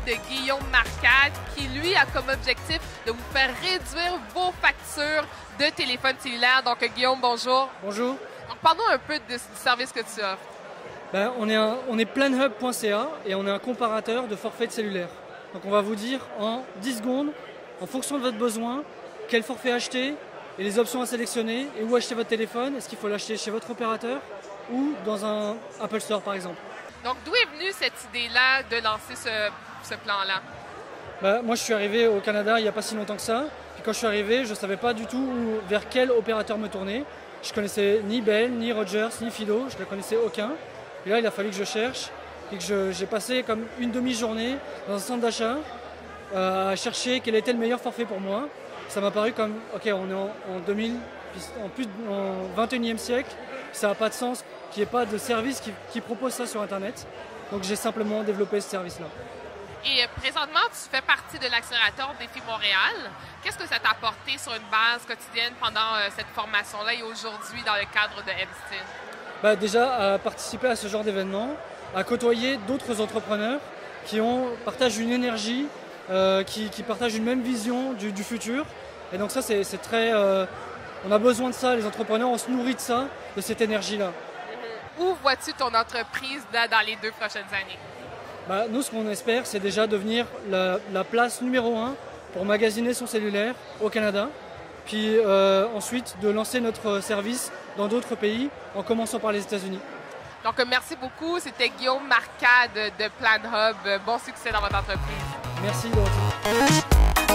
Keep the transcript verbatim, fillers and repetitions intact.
de Guillaume Marcade qui, lui, a comme objectif de vous faire réduire vos factures de téléphone cellulaire. Donc, Guillaume, bonjour. Bonjour. Donc, parle-nous un peu de, du service que tu offres. Ben, on est, un, on est planhub point c a et on est un comparateur de forfaits de cellulaire. Donc on va vous dire en dix secondes, en fonction de votre besoin, quel forfait acheter et les options à sélectionner et où acheter votre téléphone. Est-ce qu'il faut l'acheter chez votre opérateur ou dans un Apple Store par exemple. Donc d'où est venue cette idée-là de lancer ce, ce plan-là? Ben, moi je suis arrivé au Canada il n'y a pas si longtemps que ça. Puis quand je suis arrivé, je ne savais pas du tout où, vers quel opérateur me tourner. Je connaissais ni Bell, ni Rogers, ni Fido, je ne connaissais aucun. Et là, il a fallu que je cherche et que je, j'ai passé comme une demi-journée dans un centre d'achat euh, à chercher quel était le meilleur forfait pour moi. Ça m'a paru comme, ok, on est en, en deux mille, en plus en vingt et unième siècle, ça n'a pas de sens qu'il n'y ait pas de service qui, qui propose ça sur Internet. Donc j'ai simplement développé ce service-là. Et présentement, tu fais partie de l'accélérateur Défi Montréal. Qu'est-ce que ça t'a apporté sur une base quotidienne pendant euh, cette formation-là et aujourd'hui dans le cadre de M-Style? Bah déjà, à participer à ce genre d'événement, à côtoyer d'autres entrepreneurs qui ont, partagent une énergie, euh, qui, qui partagent une même vision du, du futur. Et donc ça, c'est, c'est très... Euh, on a besoin de ça, les entrepreneurs, on se nourrit de ça, de cette énergie-là. Où vois-tu ton entreprise là, dans les deux prochaines années? Bah, nous, ce qu'on espère, c'est déjà devenir la, la place numéro un pour magasiner son cellulaire au Canada. Puis euh, ensuite de lancer notre service dans d'autres pays, en commençant par les États-Unis. Donc, merci beaucoup. C'était Guillaume Marcade de PlanHub. Bon succès dans votre entreprise. Merci, Dorothée.